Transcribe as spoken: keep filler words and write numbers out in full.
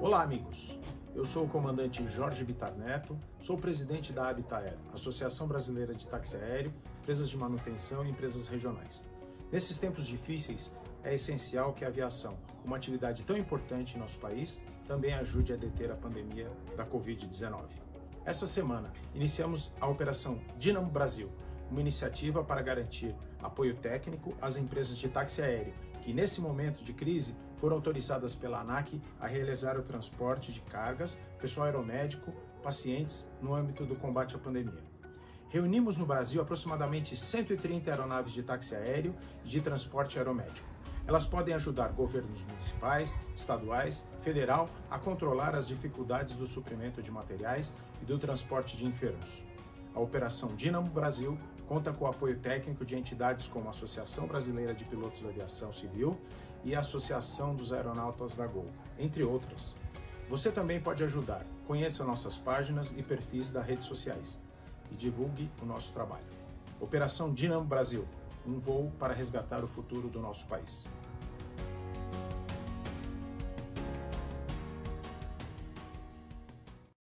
Olá, amigos! Eu sou o comandante Jorge Bittar Neto, sou presidente da Habitaer, Associação Brasileira de Táxi Aéreo, empresas de manutenção e empresas regionais. Nesses tempos difíceis, é essencial que a aviação, uma atividade tão importante em nosso país, também ajude a deter a pandemia da covid dezenove. Essa semana, iniciamos a Operação Dínamo Brasil, uma iniciativa para garantir apoio técnico às empresas de táxi aéreo, que nesse momento de crise foram autorizadas pela ANAC a realizar o transporte de cargas, pessoal aeromédico, pacientes no âmbito do combate à pandemia. Reunimos no Brasil aproximadamente cento e trinta aeronaves de táxi aéreo e de transporte aeromédico. Elas podem ajudar governos municipais, estaduais, federal a controlar as dificuldades do suprimento de materiais e do transporte de enfermos. A Operação Dínamo Brasil conta com o apoio técnico de entidades como a Associação Brasileira de Pilotos da Aviação Civil e a Associação dos Aeronautas da Gol, entre outras. Você também pode ajudar. Conheça nossas páginas e perfis das redes sociais e divulgue o nosso trabalho. Operação Dínamo Brasil, um voo para resgatar o futuro do nosso país.